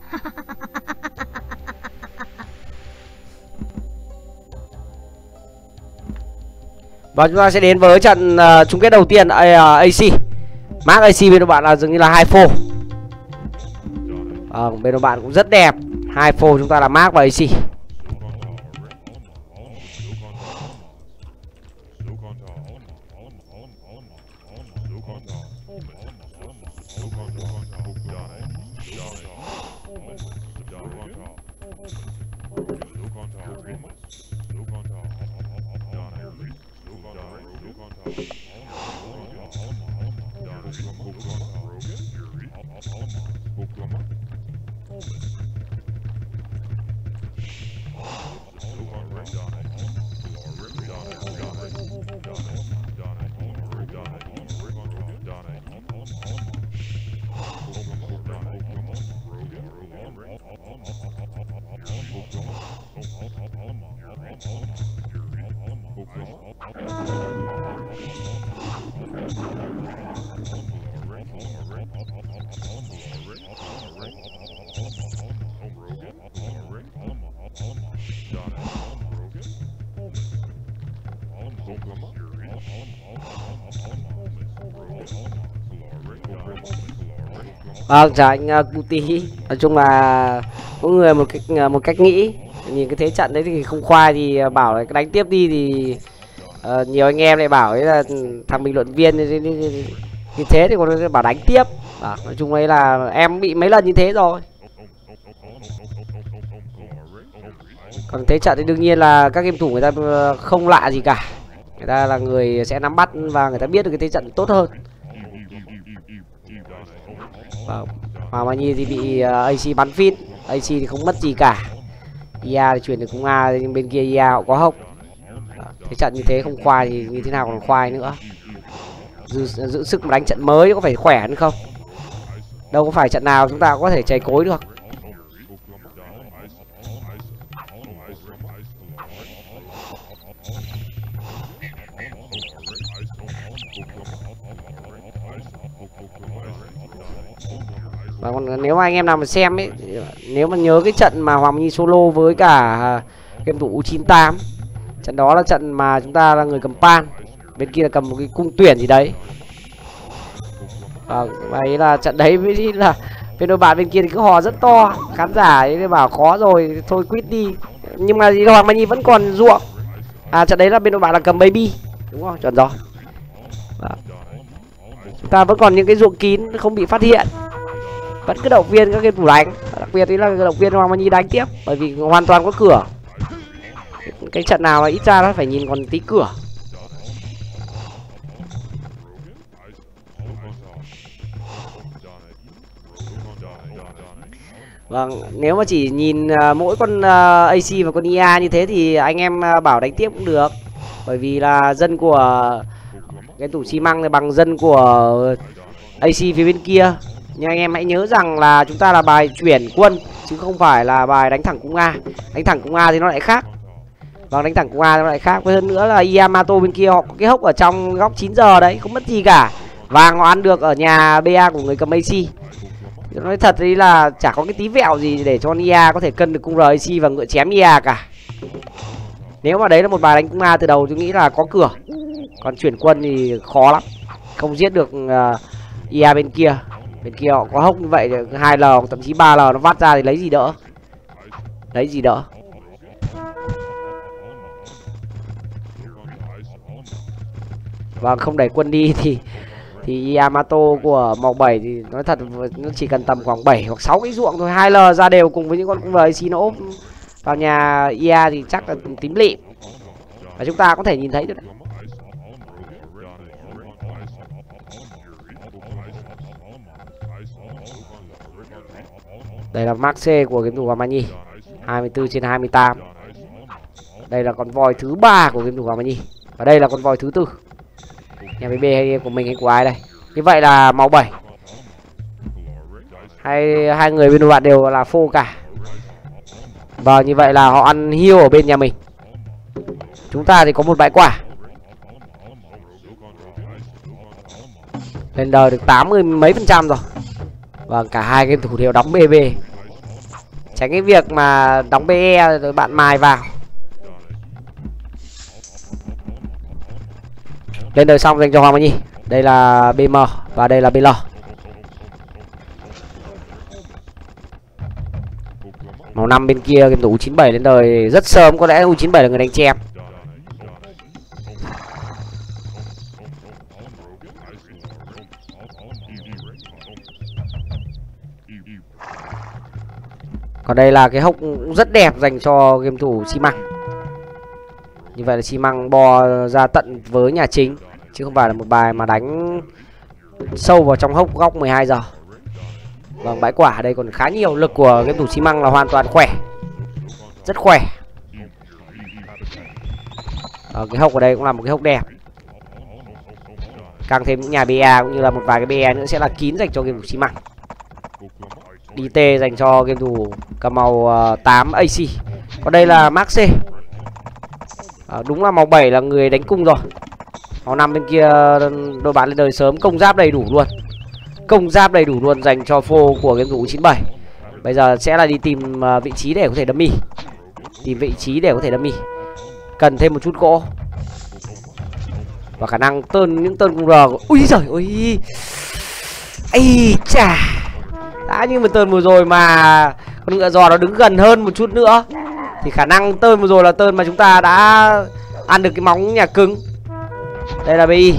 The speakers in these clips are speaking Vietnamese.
Và chúng ta sẽ đến với trận chung kết đầu tiên AC. Mark AC bên bạn là dường như là 2 phô. Bên bạn cũng rất đẹp. 2 phô chúng ta là Mark và AC. Vâng, chào anh Cuti. Nói chung là mỗi người một cách nghĩ. Nhìn cái thế trận đấy thì không khoai thì bảo là đánh tiếp đi thì nhiều anh em lại bảo ấy là thằng bình luận viên như thế thì còn bảo đánh tiếp. Nói chung ấy là em bị mấy lần như thế rồi. Còn thế trận thì đương nhiên là các game thủ người ta không lạ gì cả. Người ta là người sẽ nắm bắt và người ta biết được cái thế trận tốt hơn. Hoàng Mai Nhi thì bị AC bắn phít. AC thì không mất gì cả. IA thì chuyển được cung A, nhưng bên kia IA họ có hốc. Thế trận như thế không khoai thì như thế nào còn khoai nữa. Giữ sức mà đánh trận mới có phải khỏe hơn không? Đâu có phải trận nào chúng ta cũng có thể chày cối được. Và còn nếu mà anh em nào mà xem ấy, nếu mà nhớ cái trận mà Hoàng Mai Nhi solo với cả game thủ U98, trận đó là trận mà chúng ta là người cầm pan, bên kia là cầm một cái cung tuyển gì đấy. Vậy là trận đấy mới là bên đội bạn bên kia thì cứ hò rất to, khán giả ấy bảo khó rồi thôi quit đi, nhưng mà Hoàng Mai Nhi vẫn còn ruộng. Trận đấy là bên đội bạn là cầm baby, đúng không? Chuẩn rồi. Chúng ta vẫn còn những cái ruộng kín không bị phát hiện, vẫn cứ động viên các game thủ đánh, đặc biệt là động viên Hoàng Mai Nhi đánh tiếp, bởi vì hoàn toàn có cửa. Cái trận nào mà ít ra nó phải nhìn còn tí cửa. Vâng, nếu mà chỉ nhìn mỗi con AC và con IA như thế thì anh em bảo đánh tiếp cũng được, bởi vì là dân của cái tủ xi măng này bằng dân của AC phía bên kia. Nhưng anh em hãy nhớ rằng là chúng ta là bài chuyển quân chứ không phải là bài đánh thẳng cung A. Đánh thẳng cung A thì nó lại khác. Vâng, đánh thẳng cung A nó lại khác. Với hơn nữa là Yamato bên kia họ có cái hốc ở trong góc 9 giờ đấy, không mất gì cả. Vàng họ ăn được ở nhà BA của người cầm AC. Nói thật đấy là chả có cái tí vẹo gì để cho IA có thể cân được cung RAC và ngựa chém IA cả. Nếu mà đấy là một bài đánh cung A từ đầu tôi nghĩ là có cửa. Còn chuyển quân thì khó lắm, không giết được IA bên kia. Bên kia họ có hốc như vậy, 2L thậm chí 3L nó vắt ra thì lấy gì đỡ. Lấy gì đỡ. Vâng, không đẩy quân đi thì Yamato của màu 7 thì nói thật nó chỉ cần tầm khoảng 7 hoặc 6 cái ruộng thôi. 2L ra đều cùng với những con cung RAC nó ốp vào nhà IA thì chắc là tím lịm. Và chúng ta có thể nhìn thấy được đấy. Đây là Mark C của game thủ Hoàng Mai Nhi, 24/28. Đây là con voi thứ 3 của game thủ Hoàng Mai Nhi. Và đây là con voi thứ 4. Nhà BB hay của mình hay của ai đây? Như vậy là màu 7. Hai người bên bạn đều là phô cả. Và như vậy là họ ăn heal ở bên nhà mình. Chúng ta thì có một bãi quả. Lên đời được 80 mấy % rồi. Và cả hai game thủ đều đóng BB. Tránh cái việc mà đóng BE rồi bạn mài vào. Lên đời xong dành cho Hoàng Mai Nhi. Đây là BM và đây là BL. Màu 5 bên kia game thủ U97 lên đời rất sớm, có lẽ U97 là người đánh chém. Còn đây là cái hốc rất đẹp dành cho game thủ xi măng. Như vậy là xi măng bò ra tận với nhà chính, chứ không phải là một bài mà đánh sâu vào trong hốc góc 12 giờ. Vâng, bãi quả ở đây còn khá nhiều. Lực của game thủ xi măng là hoàn toàn khỏe, rất khỏe. Cái hốc ở đây cũng là một cái hốc đẹp. Càng thêm những nhà BA cũng như là một vài cái BA nữa sẽ là kín dành cho game thủ xi măng. DT dành cho game thủ cầm màu 8 AC. Còn đây là Max C. Đúng là màu 7 là người đánh cung rồi. Màu 5 bên kia đôi bạn lên đời sớm, công giáp đầy đủ luôn. Công giáp đầy đủ luôn dành cho phô của game thủ 97. Bây giờ sẽ là đi tìm vị trí để có thể dummy. Tìm vị trí để có thể dummy. Cần thêm một chút gỗ. Và khả năng những tên cung R. Ui giời ơi. Ây chà. Đã như một tên vừa rồi mà con ngựa giò nó đứng gần hơn một chút nữa thì khả năng tên vừa rồi là tên mà chúng ta đã ăn được cái móng nhà cứng. Đây là BI.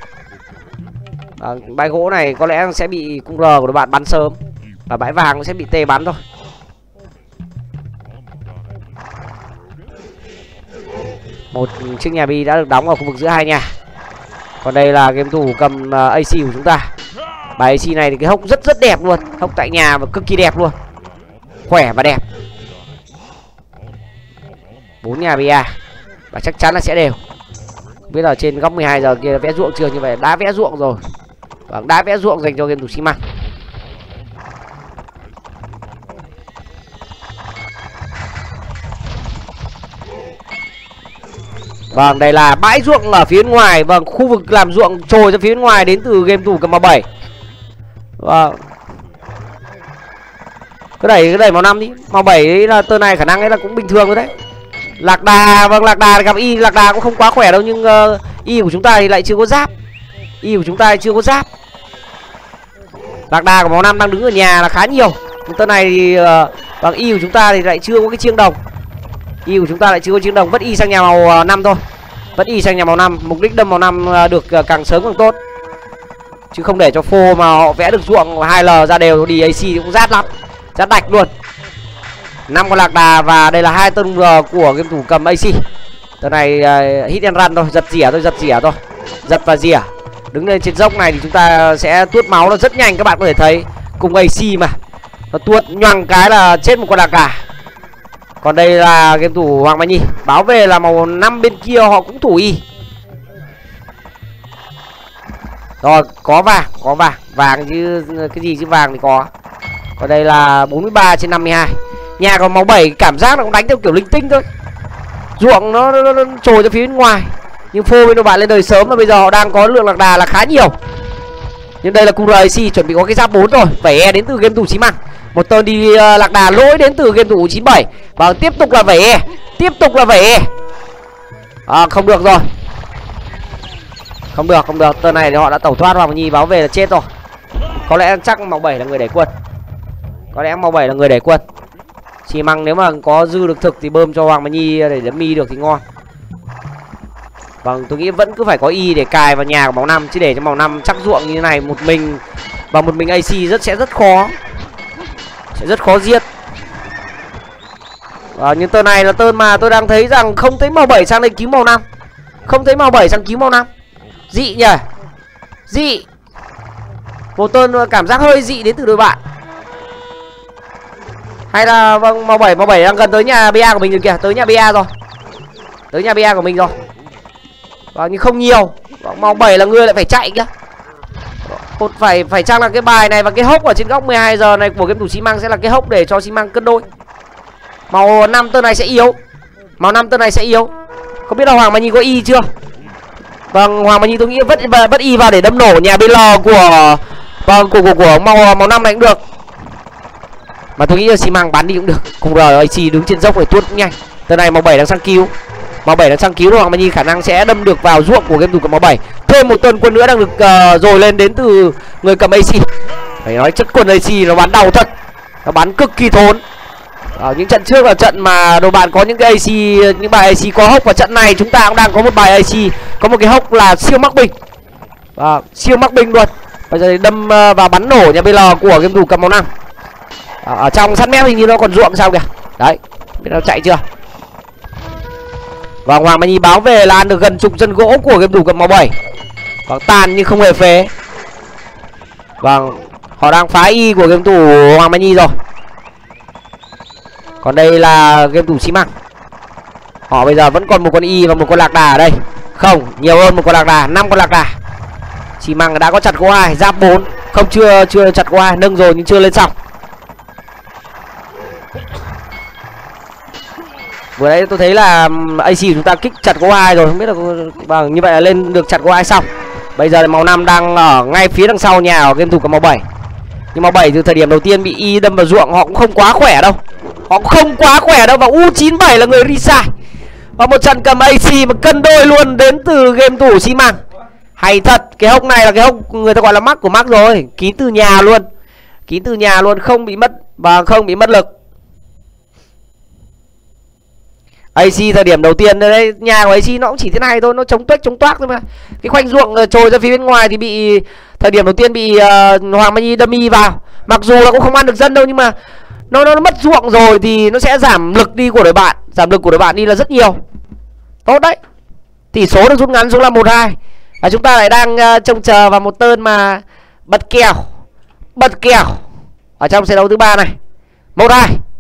Bãi gỗ này có lẽ sẽ bị cung R của các bạn bắn sớm. Và bãi vàng cũng sẽ bị T bắn thôi. Một chiếc nhà BI đã được đóng ở khu vực giữa hai nhà. Còn đây là game thủ cầm AC của chúng ta. Bài AC này thì cái hốc rất đẹp luôn. Hốc tại nhà và cực kỳ đẹp luôn. Khỏe và đẹp. 4 nhà BA. Và chắc chắn là sẽ đều. Không biết là trên góc 12 giờ kia vẽ ruộng chưa. Như vậy đã vẽ ruộng rồi. Vâng, đã vẽ ruộng dành cho game thủ xi măng. Vâng, đây là bãi ruộng ở phía ngoài. Vâng, khu vực làm ruộng trồi ra phía ngoài đến từ game thủ cầm màu 7. Vâng. Cái đẩy màu 5 đi. Màu 7 ấy là tên này khả năng ấy là cũng bình thường thôi đấy. Lạc đà, vâng, lạc đà gặp Y. Lạc đà cũng không quá khỏe đâu. Nhưng Y của chúng ta thì lại chưa có giáp. Y của chúng ta chưa có giáp. Lạc đà của màu 5 đang đứng ở nhà là khá nhiều. Nhưng tên này thì vâng, Y của chúng ta thì lại chưa có cái chiêng đồng. Y của chúng ta lại chưa có chiêng đồng. Vất Y sang nhà màu 5 thôi. Vất Y sang nhà màu 5. Mục đích đâm màu 5 được càng sớm càng tốt. Chứ không để cho phô mà họ vẽ được ruộng 2L ra đều đi AC thì cũng rát lắm. Rát đạch luôn. 5 con lạc đà và đây là 2 tên R của game thủ cầm AC. Tờ này hit and run thôi, giật rỉa thôi. Giật và rỉa. Đứng lên trên dốc này thì chúng ta sẽ tuốt máu nó rất nhanh, các bạn có thể thấy. Cùng AC mà. Nó tuốt nhoằng cái là chết một con lạc đà. Còn đây là game thủ Hoàng Mai Nhi. Báo về là màu 5 bên kia họ cũng thủ Y. Rồi, có vàng. Vàng chứ cái gì chứ vàng thì có. Còn đây là 43/52. Nhà còn màu 7 cảm giác nó cũng đánh theo kiểu linh tinh thôi. Ruộng nó trồi ra phía bên ngoài. Nhưng phô bên các bạn lên đời sớm và bây giờ họ đang có lượng lạc đà là khá nhiều. Nhưng đây là cung RAC chuẩn bị có cái giáp 4 rồi. Vẩy E đến từ game thủ xi măng. Một tên đi lạc đà lỗi đến từ game thủ 97. Và tiếp tục là vẩy E. Không được rồi. Không được. Tên này thì họ đã tẩu thoát. Hoàng Mai Nhi báo về là chết rồi. Có lẽ chắc màu 7 là người đẩy quân. Xi măng nếu mà có dư được thực thì bơm cho Hoàng Mai Nhi để dummy được thì ngon. Vâng, tôi nghĩ vẫn cứ phải có Y để cài vào nhà của màu 5. Chứ để cho màu 5 chắc ruộng như thế này một mình và một mình AC sẽ rất khó. Sẽ rất khó giết. Nhưng tên này là tên mà tôi đang thấy rằng không thấy màu 7 sang đây cứu màu 5. Dị nhỉ. Dị. Một tên cảm giác hơi dị đến từ đôi bạn. Hay là vâng, màu 7 đang gần tới nhà BA của mình rồi kìa. Tới nhà BA rồi. Tới nhà BA của mình rồi. Vâng, nhưng không nhiều. Màu 7 là người lại phải chạy kìa. Phải chăng là cái bài này và cái hốc ở trên góc 12 giờ này của game thủ xi măng sẽ là cái hốc để cho xi măng cân đôi. Màu 5 tên này sẽ yếu. Không biết là Hoàng Mai Nhi có Y chưa? Vâng, Hoàng Mai Nhi tôi nghĩ vất Y vào để đâm nổ nhà BL của màu 5 này cũng được. Mà tôi nghĩ là xi măng bắn đi cũng được. Cùng rồi AC đứng trên dốc để tuốt cũng nhanh. Từ này màu 7 đang sang cứu. Màu 7 đang sang cứu, Hoàng Mai Nhi khả năng sẽ đâm được vào ruộng của game thủ cầm màu 7. Thêm một tuần quân nữa đang được dồi lên đến từ người cầm AC. Phải nói chất quân AC nó bắn đau thật. Nó bắn cực kỳ thốn. Ở những trận trước là trận mà đồ bạn có những cái AC, những bài AC có hốc, và trận này chúng ta cũng đang có một bài AC có một cái hốc là siêu mắc binh. Siêu mắc binh luôn. Bây giờ thì đâm và bắn nổ nhà BL của game thủ cầm màu 5. Ở trong sắt mép hình như nó còn ruộng sao kìa. Đấy, biết nó chạy chưa. Và Hoàng Mai Nhi báo về là ăn được gần chục chân gỗ của game thủ cầm màu 7. Vâng, tàn nhưng không hề phế. Vâng, họ đang phá y của game thủ Hoàng Mai Nhi rồi. Còn đây là game thủ xi măng. Họ bây giờ vẫn còn một con y và một con lạc đà ở đây. Không, nhiều hơn một con lạc đà, 5 con lạc đà. Xi măng đã có chặt gỗ 2, giáp 4. Không, chưa chặt gỗ 2, nâng rồi nhưng chưa lên xong. Vừa nãy tôi thấy là AC chúng ta kích chặt gỗ 2 rồi, không biết là như vậy là lên được chặt gỗ 2 xong. Bây giờ màu 5 đang ở ngay phía đằng sau nhà của game thủ cầm màu 7. Nhưng màu 7 từ thời điểm đầu tiên bị y đâm vào ruộng họ cũng không quá khỏe đâu. Họ cũng không quá khỏe đâu, và U97 là người resign. Và một trận cầm AC mà cân đôi luôn đến từ game thủ xi măng. Hay thật, cái hốc này là cái hốc người ta gọi là mắc của mắc rồi, kín từ nhà luôn. Kín từ nhà luôn, không bị mất và không bị mất lực. AC thời điểm đầu tiên đấy, nhà của AC nó cũng chỉ thế này thôi, nó chống toác thôi mà. Cái khoanh ruộng trồi ra phía bên ngoài thì bị thời điểm đầu tiên bị Hoàng Mai Nhi đâm y vào. Mặc dù là cũng không ăn được dân đâu, nhưng mà nó mất ruộng rồi thì nó sẽ giảm lực đi của đội bạn, giảm lực của đội bạn đi là rất nhiều. Tốt đấy. Tỷ số được rút ngắn xuống là 1-2. Và chúng ta lại đang trông chờ vào một tên mà bật kèo ở trong trận đấu thứ 3 này. 1-2.